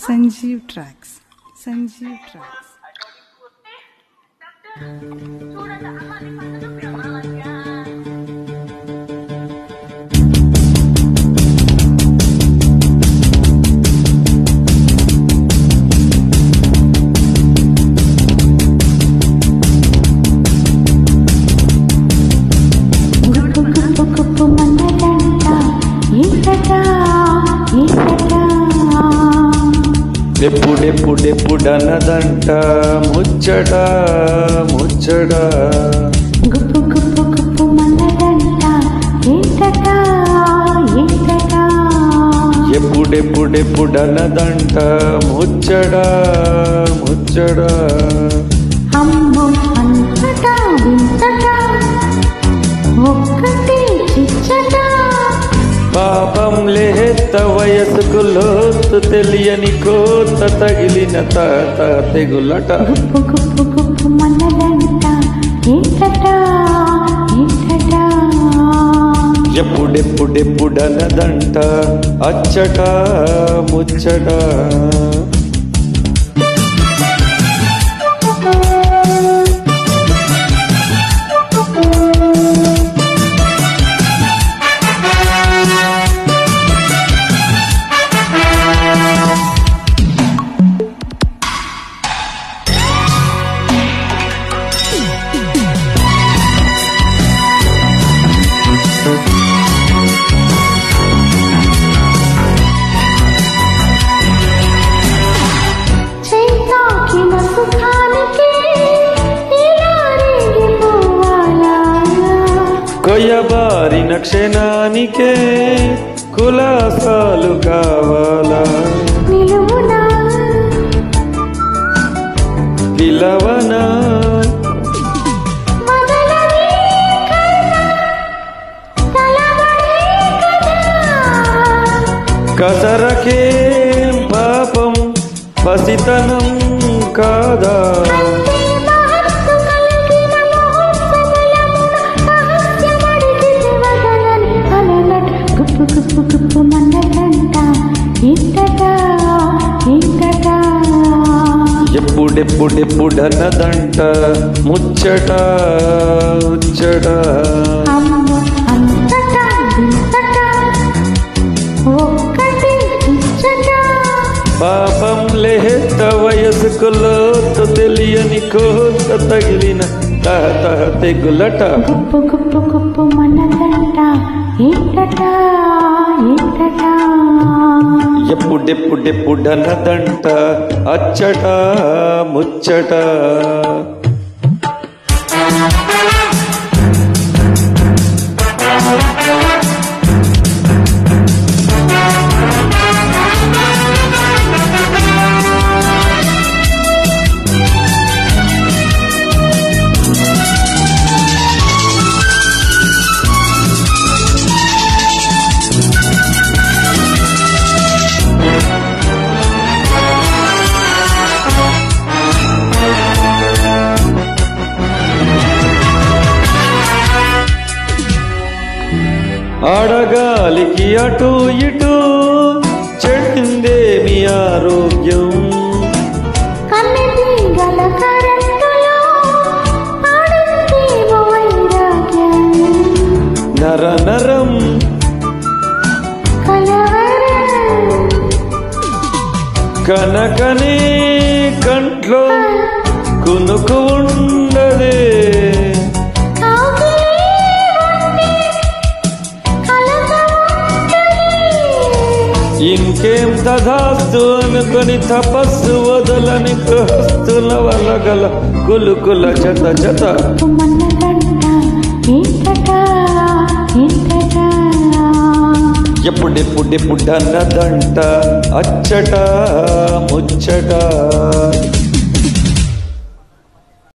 Sanjeev Tracks. Sanjeev Tracks. ఎప్పుడెప్పుడెప్పుడన్నదంట ముచ్చట ముచ్చట గుప్పు గుప్పు గుప్పు మన్నదంట ఏంటట ఏంటట ఎప్పుడెప్పుడెప్పుడన్నదంట ముచ్చట ముచ్చట అమ్మో అంతట వింతట ఒక్కటి చిచ్చట పాపం లేత వయసుకు లోతు తెలియని కోత తగిలిన తాత తెగులట గుప్పు గుప్పు గుప్పు మన్నదంట ఏంటట ఏంటట ఎప్పుడెప్పుడెప్పుడన్నదంట అచ్చట ముచ్చట కొయ్యబారిన క్షణానికే కులాసాలు కావాలా పిలవనా కసరకే పాపం పసితనం కాదా గుప్పు గుప్పు గుప్పు మన్నదంట ఏంటట ఏంటట ఎప్పుడెప్పుడెప్పుడన్నదంట ముచ్చట ముచ్చట అమ్మో అంతట వింతట ఒక్కటి ఇచ్చట పాపం లేత వయసుకు లోతు తెలియని కోత తగిలిన తాత తెగులట గుప్పు గుప్పు గుప్పు మన్నదంట ఏంటట ఏంటట ఎప్పుడెప్పుడెప్పుడన్నదంట అచ్చట ముచ్చట అడగాలికి అటు ఇటు చెడిందేమి ఆరోగ్యం కన్నెతీగల కరెంటులో ఆడిందేమో వైరాగ్యం నర నరం కలవరం కనకనే కంట్లో కునుకు ఉండదే ఇంకేం తదాస్తు అనుకొని తపస్సు వదలని హస్తుల వల్ల గల కులుకుల జత జత ఎప్పుడెప్పుడెప్పుడన్నదంట అచ్చట ముచ్చట